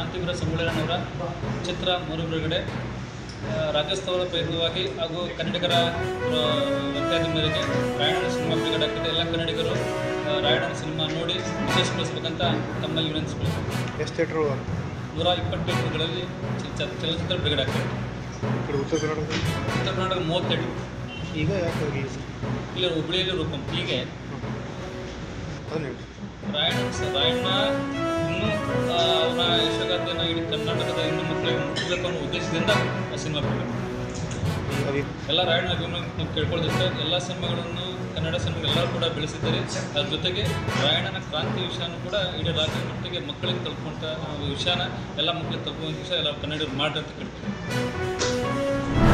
ಕ್ರಾಂತಿವೀರ ಸಂಗೊಳ್ಳಿರಣ್ಣವರ ಚಿತ್ರ ಮರುಬಿಡುಗಡೆ ರಾಜ್ಯೋತ್ಸವದ ಪ್ರಯುಕ್ತವಾಗಿ ಹಾಗೂ ಕನ್ನಡಿಗರ ಒತ್ತಾಯದ ಮೇರೆಗೆ ರಾಯಣ್ಣನ ಸಿನಿಮಾ ಬಿಡುಗಡೆ ಆಗ್ತಿದೆ. ಎಲ್ಲ ಕನ್ನಡಿಗರು ರಾಯಣ್ಣನ ಸಿನಿಮಾ ನೋಡಿ ವಿಶೇಷಗೊಳಿಸಬೇಕಂತ ತಮ್ಮಲ್ಲಿ ವಿನಂತಿಸಿಕೊಳ್ಳುತ್ತೇವೆ. ಎಷ್ಟು ಥಿಯೇಟ್ರು? 120 ಥಿಯೇಟರ್ಗಳಲ್ಲಿ ಚಲನಚಿತ್ರ ಬಿಡುಗಡೆ ಆಗ್ತದೆ. ಉತ್ತರ ಕರ್ನಾಟಕ 30 ಥಿಯೇಟರ್. ಈಗ ಯಾಕೆ ರಿಲೀಸ್? ಇಲ್ಲ, ಹುಬ್ಬಳ್ಳಿಯಲ್ಲಿ ರೂಪಂ. ಹೀಗೆ ರಾಯಣ್ಣ ಇನ್ನೂ ಅವನ ಯಶೋಗಾಥೆಯನ್ನು ಇಡೀ ಕರ್ನಾಟಕದ ಹೆಣ್ಣು ಮಕ್ಕಳಿಗೆ ಮುಟ್ಟಬೇಕು ಅನ್ನೋ ಉದ್ದೇಶದಿಂದ ಸಿನಿಮಾ ಬಿಡುಗಡೆ. ಎಲ್ಲ ರಾಯಣ್ಣ ಅಭಿಮಾನ ಕೇಳ್ಕೊಳ್ದಿಷ್ಟ ಎಲ್ಲ ಸಿನಿಮಾಗಳನ್ನು ಕನ್ನಡ ಸಿನಿಮಾಗಳೆಲ್ಲರೂ ಕೂಡ ಬೆಳೆಸಿದ್ದಾರೆ. ಅದ್ರ ಜೊತೆಗೆ ರಾಯಣ್ಣನ ಕ್ರಾಂತಿ ವಿಷಯನೂ ಕೂಡ ಇಡೀ ರಾಜ್ಯದ ಮಟ್ಟಿಗೆ ಮಕ್ಕಳಿಗೆ ತಲುಪುವಂಥ ವಿಷಯನ ಎಲ್ಲ ಮಕ್ಕಳಿಗೆ ತಲುಪುವಂಥ ವಿಷಯ ಎಲ್ಲ ಕನ್ನಡಿಗರು ಮಾಡಿ ಅಂತ ಕೇಳ್ತೀವಿ.